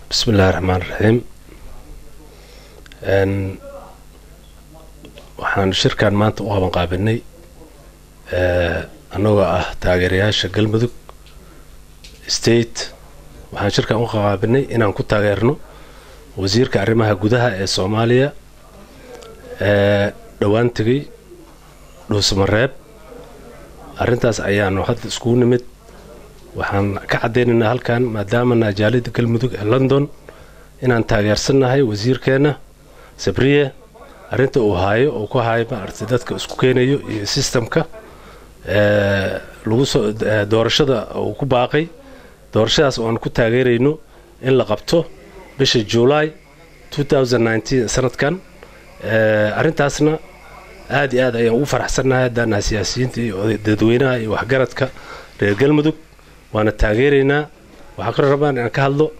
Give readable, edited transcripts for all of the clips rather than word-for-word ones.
بسم الله الرحمن الرحيم. waxaan shirkan maanta u qaban qaabilnay anagoo taageerayaasha Galmudug State. waxaan shirkan u qaabilnay inaan ku taageerno wasiirka arrimaha gudaha ee Soomaaliya dhawaan tagay Dhuusamareeb. arrintaas ayaanu hadda isku nimid. waxaan ka cadeynaynaa halkan maadaama najaalida Galmudug ee London inaan taageersanahay wasiirkeena Sabriye arrinta uu haayo oo ku haayo maartay dadka isku keenayo iyo systemka lagu soo doorashada uu ku baaqay. doorashadaas oo aan ku taageerayno in la qabto bisha July 2019 sanadkan. arrintaasna aad iyo aad ayaan ugu faraxsanahay dana siyaasiyiinta iyo dadweynaha iyo waxgaradka reer Galmudug waana taageeraynaa. waxa ka rabaan in ka hadlo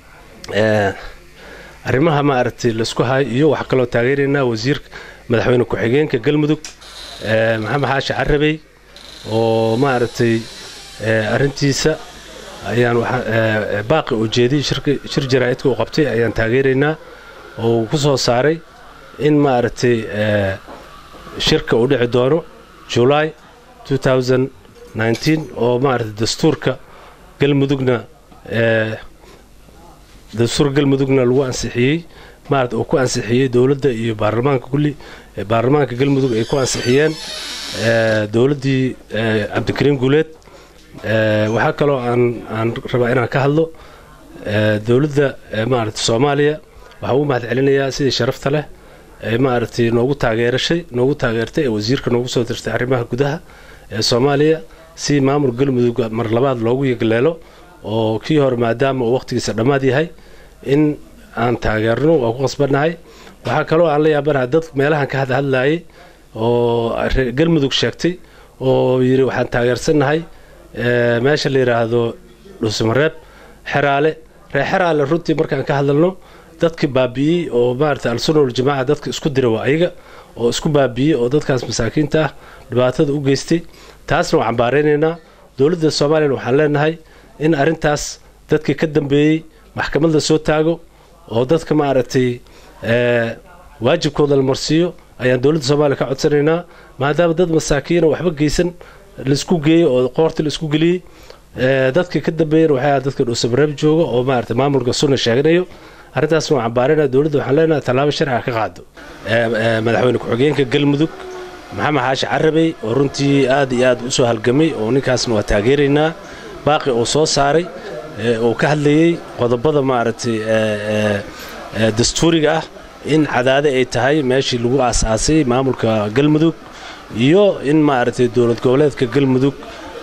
arrimaha maartay la isku hayo iyo waxa kale oo taageeraynaa wasiirka madaxweyne ku-xigeenka Galmudug Maxamed Xaashi Carabey oo maartay arrintiisa ayaan baaqi u jeediyay shir jaraa'idka uu qabtay ayaan taageeraynaa oo ku soo saaray in maartay shirka uu dhici doono July 2019 oo maartay dastuurka Galmudugna lagu ansixiyay maartay oo ku ansixiyay dawladda iyo baarlamaanka kulli baarlamaanka Galmudug ay ku ansixiyeen dawladdii Cabdikariin Guuleed. waxa kale oo aan rabaa inaan ka hadlo dawladda maartay Soomaaliya. waxa uu mahad celinayaa sidii sharafta leh ee maartay noogu taageertay wasiirka noogu soo dirtay arrimaha gudaha ee Soomaaliya si maamul Galmudug mar labaad loogu yagleelo oo kii hor maadaama uu waqtigiisa dhamaad yahay in aan taageerno oo ku qasbanahay. waxa kale oo aan la yaabanahay dad meelahan ka hadlayay oo Galmudug sheegtay oo yiri waxaan taageersanahay meesha la yiraahdo Dhuusamareeb Xeraale runtii markaan ka hadalno dadkii baabiyay oo maartay al-sunna wal jamaa dadka isku diray ayaga oo isku baabiyay oo dadkaas masaakiinta ah dhibaatada u geystay. taasna waxaan baareynaa dawladda Soomaaliya. waxaan leenahay in arrintaas dadkii ka dambeeyay maxkamadda soo taago oo dadka maartay waajibkooda la marsiyo ayaan dawladda Soomaaliya ka codsanaynaa maadaama dad masaakiin waxba geysan la isku geeyo oo qoorta la isku galiyay. dadkii ka dambeeyay waxay dadka Dhuusamareeb jooga oo maartay maamulka sunna sheeganayo. arrintaasna waxaan baareynaa dawladda. waxaan leenahay talaabo sharci ka qaado madaxweyne ku-xigeenka Galmudug Maxamed Xaashi Carabey oo runtii aad iyo aad u soo halgamay oo ninkaasna waa taageeraynaa. baaqi oo soo saaray oo ka hadlayay qodobada maartay dastuuriga ah in cadaade ay tahay meeshii lagu aasaasay maamulka Galmudug iyo in maartay dawlad goboleedka Galmudug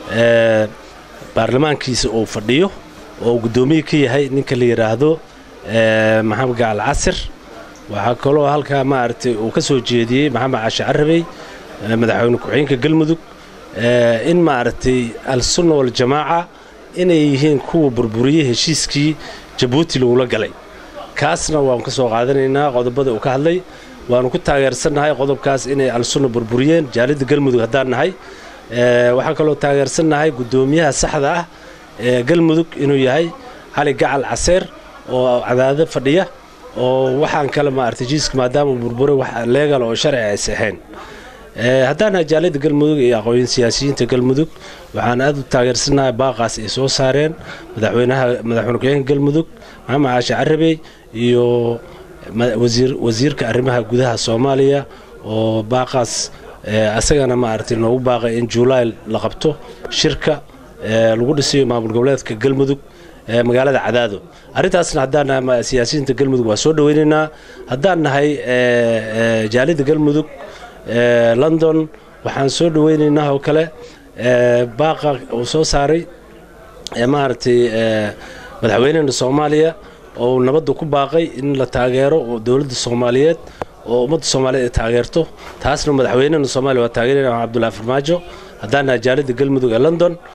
baarlamaankiisa uu fadhiyo oo gudoomiye ka yahay ninka la yiraahdo Maxamed Gacal Casir. waxa kale oo halka maartay uu ka soo jeediyay Maxamed Xaashi Carabey madaxweyne ku-xigeenka Galmudug in maartay al-sunna wal jamaa inay yihiin kuwa burburiyay heshiiskii Djibouti lagu galay. kaasna waan ka soo qaadanaynaa qodobada uu ka hadlay. waanu ku taageersanahay qodobkaas inay al-sunna burburiyeen jaalida Galmudug haddaan nahay. waxa kale oo taageersanahay gudoomiyaha saxda ah ee Galmudug inuu yahay Cali Gacal Casir oo cadaadad fadhiya oo waxaan kala maartay jiiska maadaama burburay wax leegal oo sharci ay saxeen. haddana jaalida Galmudug iyo aqoon siyaasiyiinta Galmudug waxaan aad u taageersanahay baaqaas ay soo saareen madaxweyne ku-xigeenka Galmudug Maxamed Xaashi Carabey iyo wasiirka arrimaha gudaha Soomaaliya oo baaqaas asagana maartay noogu baaqay in July la qabto shirka lagu dhisayo maamul goboleedka Galmudug magaalada Cadaado. arrintaasna haddaan siyaasiyiinta Galmudug waa soo dhaweynaynaa. haddaan nahay jaalida Galmudug London waxaan soo dhaweynaynaa oo kale baaqa uu soo saaray maartay madaxweynaha Soomaaliya oo nabadda ku baaqay in la taageero oo dawladda Soomaaliyeed oo ummadda Soomaaliyeed ay taageerto. taasna madaxweynaha Soomaaliya waa taageeraya Cabdullaahi Farmaajo haddaan nahay jaalida Galmudug ee London.